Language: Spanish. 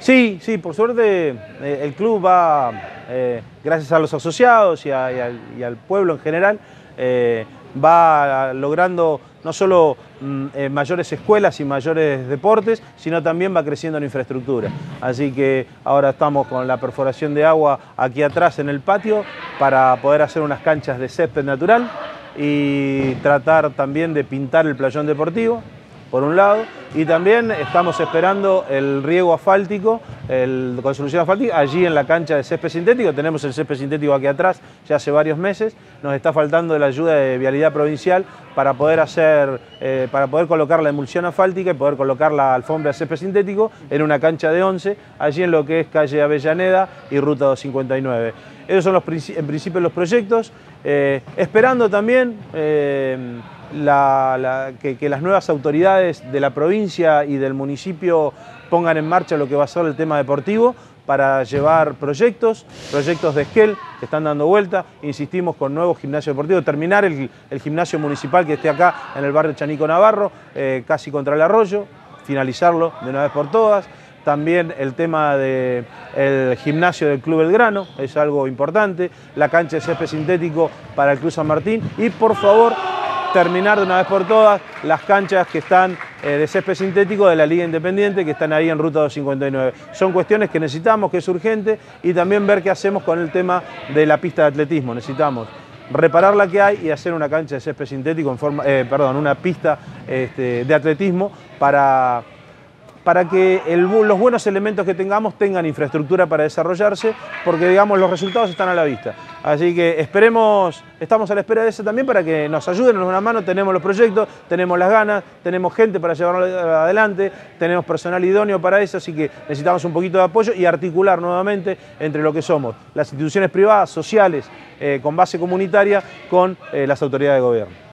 Sí, sí, por suerte el club va, gracias a los asociados y al pueblo en general, va logrando no solo mayores escuelas y mayores deportes, sino también va creciendo en infraestructura. Así que ahora estamos con la perforación de agua aquí atrás en el patio para poder hacer unas canchas de césped natural y tratar también de pintar el playón deportivo, por un lado, y también estamos esperando el riego asfáltico, con solución asfáltica, allí en la cancha de césped sintético. Tenemos el césped sintético aquí atrás ya hace varios meses. Nos está faltando la ayuda de Vialidad Provincial para poder colocar la emulsión asfáltica y poder colocar la alfombra de césped sintético en una cancha de 11, allí en lo que es calle Avellaneda y ruta 259. Esos son en principio los proyectos, esperando también que las nuevas autoridades de la provincia y del municipio pongan en marcha lo que va a ser el tema deportivo para llevar proyectos de Esquel que están dando vuelta. Insistimos con nuevos gimnasios deportivos, terminar el gimnasio municipal que esté acá en el barrio Chanico Navarro, casi contra el arroyo, finalizarlo de una vez por todas. También el tema del gimnasio del Club Belgrano, es algo importante, la cancha de césped sintético para el Club San Martín y, por favor, terminar de una vez por todas las canchas que están de césped sintético de la Liga Independiente, que están ahí en ruta 259. Son cuestiones que necesitamos, que es urgente, y también ver qué hacemos con el tema de la pista de atletismo. Necesitamos reparar la que hay y hacer una cancha de césped sintético, una pista de atletismo para que los buenos elementos que tengamos tengan infraestructura para desarrollarse, porque digamos los resultados están a la vista. Así que estamos a la espera de eso también para que nos ayuden, nos den una mano. Tenemos los proyectos, tenemos las ganas, tenemos gente para llevarlo adelante, tenemos personal idóneo para eso, así que necesitamos un poquito de apoyo y articular nuevamente entre lo que somos las instituciones privadas, sociales, con base comunitaria, con las autoridades de gobierno.